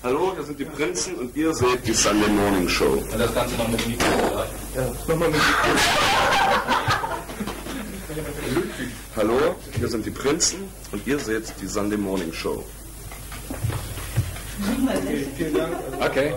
Hallo, hier sind die Prinzen und ihr seht die Sunday Morning Show. Und das Ganze noch mit Mikro, oder? Ja, nochmal mit Mikro. Hallo, hier sind die Prinzen und ihr seht die Sunday Morning Show. Okay, vielen Dank. Okay.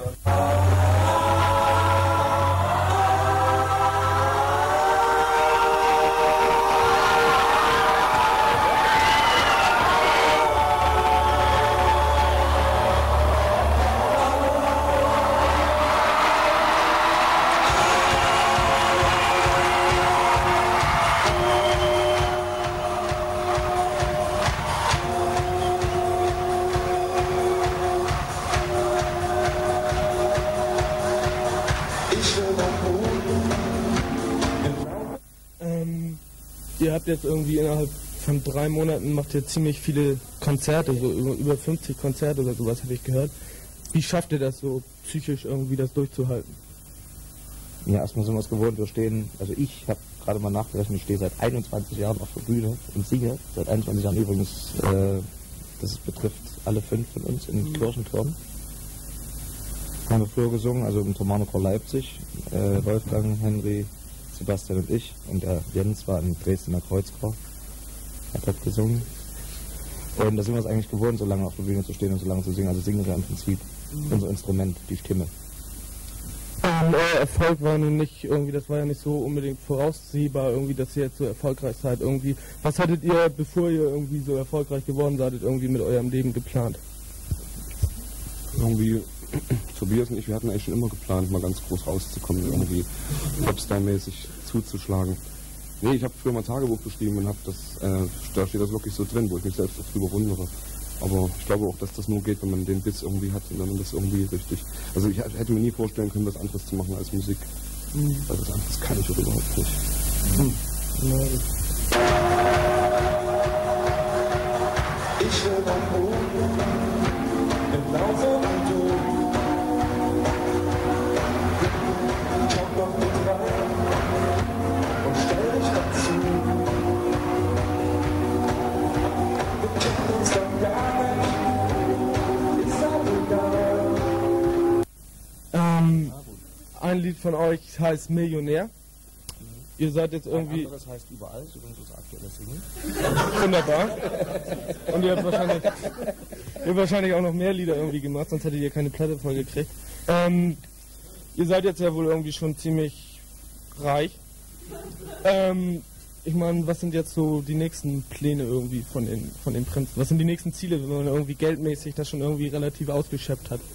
Ihr habt jetzt irgendwie innerhalb von 3 Monaten macht ihr ziemlich viele Konzerte, so über 50 Konzerte oder sowas habe ich gehört. Wie schafft ihr das so psychisch irgendwie das durchzuhalten? Ja, erstmal sind wir es gewohnt, wir stehen, also ich habe gerade mal nachgerechnet, ich stehe seit 21 Jahren auf der Bühne und singe seit 21 Jahren übrigens, das betrifft alle 5 von uns in Kirchenturm. Haben wir früher gesungen, also im Thomanerchor Leipzig, Wolfgang, Henry, Sebastian und ich, und der Jens war im Dresdner Kreuzchor, hat dort gesungen. Und da sind wir es eigentlich gewohnt, so lange auf der Bühne zu stehen und so lange zu singen. Also singen wir im Prinzip unser Instrument, die Stimme. Euer Erfolg war nun nicht irgendwie, das war ja nicht so unbedingt voraussehbar, irgendwie, dass ihr jetzt so erfolgreich seid. Irgendwie, was hattet ihr, bevor ihr irgendwie so erfolgreich geworden seid, irgendwie mit eurem Leben geplant? Irgendwie, Tobias und ich, wir hatten eigentlich schon immer geplant, mal ganz groß rauszukommen, irgendwie Popstar-mäßig zuzuschlagen. Nee, ich habe früher mal Tagebuch geschrieben und habe das, da steht das wirklich so drin, wo ich mich selbst auch drüber wundere. Aber ich glaube auch, dass das nur geht, wenn man den Biss irgendwie hat und dann das irgendwie richtig. Also ich hätte mir nie vorstellen können, was anderes zu machen als Musik. Weil das anderes kann ich auch überhaupt nicht. Ich will nach oben, genauso wie du. Komm doch mit rein und stell dich dazu. Wir kennen uns doch gar nicht, ist auch egal. Ein Lied von euch heißt Millionär. Ihr seid jetzt irgendwie... Ein anderes heißt Überall, so übrigens unser aktueller Single. Wunderbar. Und ihr habt wahrscheinlich auch noch mehr Lieder irgendwie gemacht, sonst hättet ihr keine Platte voll gekriegt. Ihr seid jetzt ja wohl irgendwie schon ziemlich reich. Ich meine, was sind jetzt so die nächsten Pläne irgendwie von den Prinzen? Was sind die nächsten Ziele, wenn man irgendwie geldmäßig das schon irgendwie relativ ausgeschöpft hat?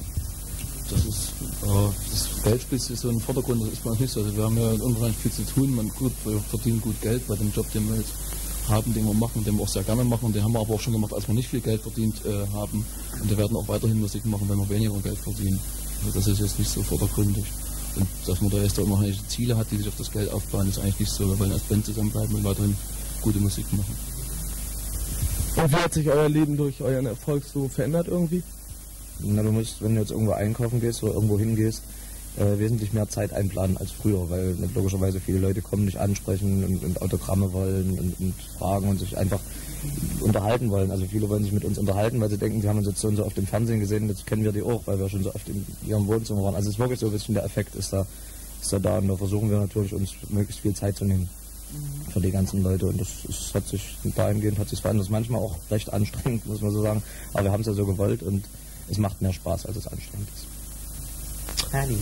Das Geld spielt so im Vordergrund, das ist bei uns nicht so. Also wir haben ja unheimlich viel zu tun, wir verdienen gut Geld bei dem Job, den wir jetzt haben, den wir machen, den wir auch sehr gerne machen. Den haben wir aber auch schon gemacht, als wir nicht viel Geld verdient haben. Und wir werden auch weiterhin Musik machen, wenn wir weniger Geld verdienen. Also das ist jetzt nicht so vordergründig. Und dass man da jetzt auch immer Ziele hat, die sich auf das Geld aufbauen, ist eigentlich nicht so. Wir wollen als Band zusammenbleiben und weiterhin gute Musik machen. Und wie hat sich euer Leben durch euren Erfolg so verändert irgendwie? Na, du musst, wenn du jetzt irgendwo einkaufen gehst oder irgendwo hingehst, wesentlich mehr Zeit einplanen als früher, weil logischerweise viele Leute kommen, dich ansprechen und Autogramme wollen und fragen und sich einfach unterhalten wollen. Also viele wollen sich mit uns unterhalten, weil sie denken, sie haben uns jetzt so und so oft im Fernsehen gesehen, jetzt kennen wir die auch, weil wir schon so oft in ihrem Wohnzimmer waren. Also es ist wirklich so ein bisschen, der Effekt ist da und da versuchen wir natürlich, uns möglichst viel Zeit zu nehmen für die ganzen Leute, und hat sich dahingehend verändert. Das ist manchmal auch recht anstrengend, muss man so sagen, aber wir haben es ja so gewollt und es macht mehr Spaß, als es anstrengend ist. Hey,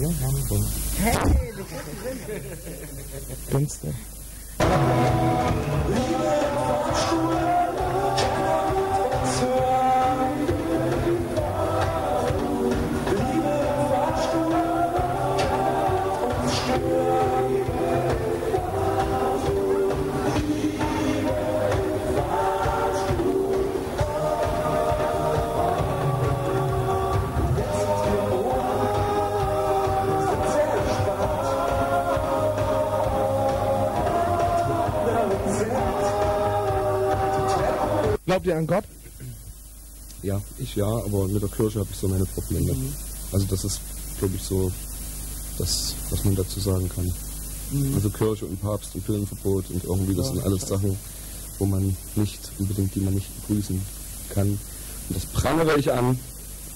Glaubt ihr an Gott? Ja, aber mit der Kirche habe ich so meine Probleme. Also das ist, glaube ich, so das, was man dazu sagen kann. Also Kirche und Papst und Filmverbot und irgendwie, das sind alles Sachen, die man nicht begrüßen kann. Und das prangere ich an.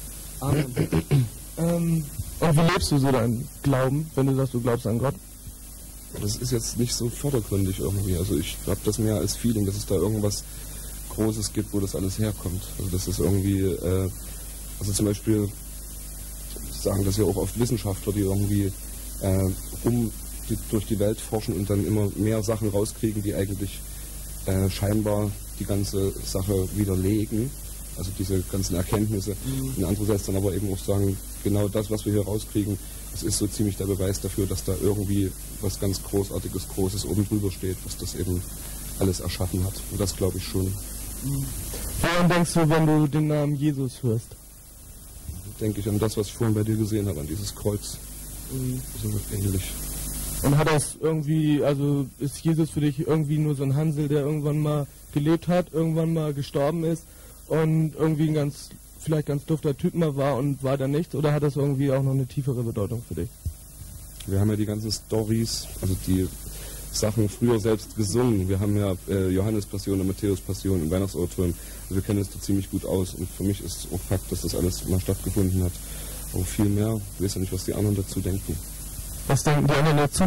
Amen. Und wie lebst du so deinen Glauben, wenn du sagst, du glaubst an Gott? Das ist jetzt nicht so vordergründig irgendwie. Also ich habe das mehr als Feeling, dass es da irgendwas Großes gibt, wo das alles herkommt. Also das ist irgendwie, also zum Beispiel sagen das ja auch oft Wissenschaftler, die irgendwie durch die Welt forschen und dann immer mehr Sachen rauskriegen, die eigentlich scheinbar die ganze Sache widerlegen. Also diese ganzen Erkenntnisse. Und andererseits dann aber eben auch sagen, genau das, was wir hier rauskriegen, das ist so ziemlich der Beweis dafür, dass da irgendwie was ganz Großartiges, Großes oben drüber steht, was das eben alles erschaffen hat. Und das glaube ich schon. Woran denkst du, wenn du den Namen Jesus hörst? Denke ich an das, was ich vorhin bei dir gesehen habe, an dieses Kreuz. So ähnlich. Und hat das irgendwie, also ist Jesus für dich irgendwie nur so ein Hansel, der irgendwann mal gelebt hat, irgendwann mal gestorben ist und irgendwie ein vielleicht ganz dufter Typ mal war und weiter nichts? Oder hat das irgendwie auch noch eine tiefere Bedeutung für dich? Wir haben ja die ganzen Storys, also die Sachen früher selbst gesungen. Wir haben ja Johannes Passion und Matthäus Passion im Weihnachtsoratorium. Also wir kennen es da ziemlich gut aus. Und für mich ist auch Fakt, dass das alles mal stattgefunden hat. Aber viel mehr, ich weiß ja nicht, was die anderen dazu denken. Was denken die anderen dazu?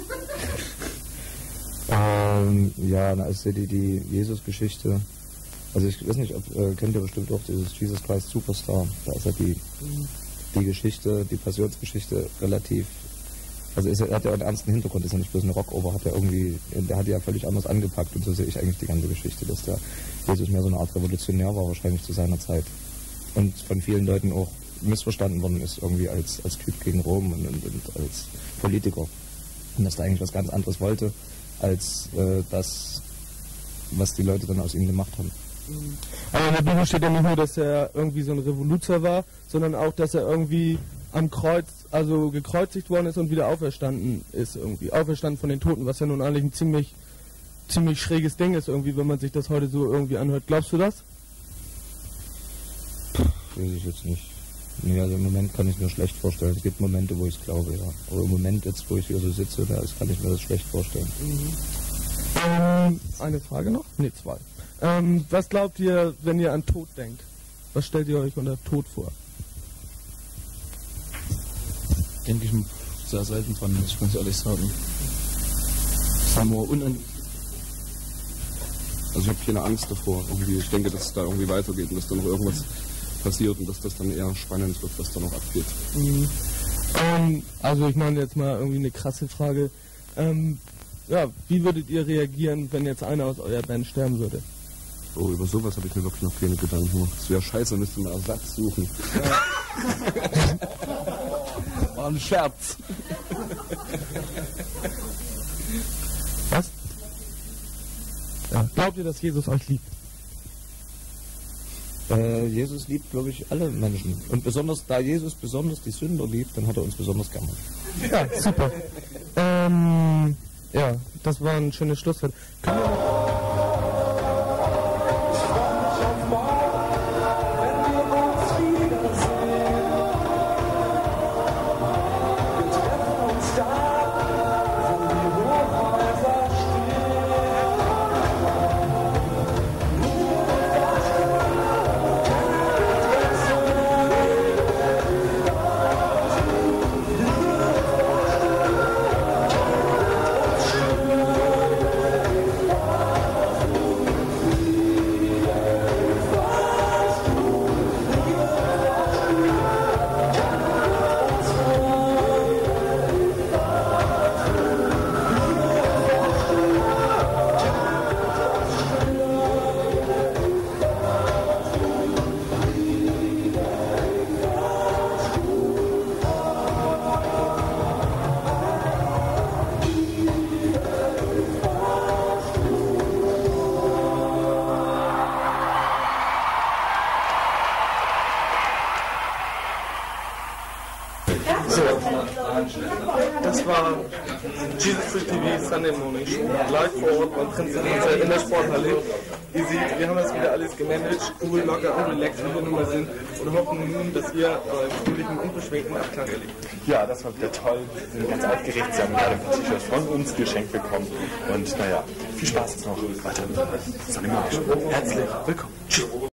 Ja, also die Jesus-Geschichte. Also ich weiß nicht, kennt ihr bestimmt auch dieses Jesus Christ Superstar. Da ist ja die Geschichte, die Passionsgeschichte relativ, also er hat ja einen ernsten Hintergrund, ist ja nicht bloß eine Rockoper, der hat ja völlig anders angepackt und so sehe ich eigentlich die ganze Geschichte, dass der Jesus mehr so eine Art Revolutionär war wahrscheinlich zu seiner Zeit und von vielen Leuten auch missverstanden worden ist irgendwie als Typ gegen Rom und als Politiker und dass er eigentlich was ganz anderes wollte als das, was die Leute dann aus ihm gemacht haben. Aber in der Bibel steht ja nicht nur, dass er irgendwie so ein Revoluzer war, sondern auch, dass er irgendwie am Kreuz, also gekreuzigt worden ist und wieder auferstanden ist irgendwie. Auferstanden von den Toten, was ja nun eigentlich ein ziemlich schräges Ding ist irgendwie, wenn man sich das heute so irgendwie anhört. Glaubst du das? Weiß ich jetzt nicht. Nee, also im Moment kann ich mir schlecht vorstellen. Es gibt Momente, wo ich es glaube, ja. Aber im Moment jetzt, wo ich hier so sitze, kann ich mir das schlecht vorstellen. Eine Frage noch? Ne, zwei. Was glaubt ihr, wenn ihr an Tod denkt? Was stellt ihr euch unter Tod vor? Denke ich sehr selten dran, muss ich ganz ehrlich sagen. Also ich habe keine Angst davor. Irgendwie. Ich denke, dass es da irgendwie weitergeht und dass da noch irgendwas passiert und dass das dann eher spannend wird, was da noch abgeht. Also ich meine jetzt mal irgendwie eine krasse Frage. Ja, wie würdet ihr reagieren, wenn jetzt einer aus eurer Band sterben würde? Oh, über sowas habe ich mir wirklich noch keine Gedanken gemacht. Das wäre scheiße, müsste man Ersatz suchen. War ein Scherz. Was? Ja. Glaubt ihr, dass Jesus euch liebt? Jesus liebt, glaube ich, alle Menschen. Und besonders, da Jesus besonders die Sünder liebt, dann hat er uns besonders gerne. Ja, super. Ja, das war ein schönes Schlusswort. Das war Jesus Free TV Sunday Morning Show, live vor Ort beim Prinzenkonzert in der Sporthalle. Ihr seht, wir haben das wieder alles gemanagt, cool, locker und relaxed, wie wir nun mal sind, und hoffen nun, dass ihr fröhlichen, unbeschränkten Abklang erlebt. Ja, das war wieder toll. Wir sind ganz aufgeregt. Sie haben gerade ein T-Shirt von uns geschenkt bekommen. Und naja, viel Spaß jetzt noch weiter. Sunday Morning Show. Herzlich willkommen. Tschüss.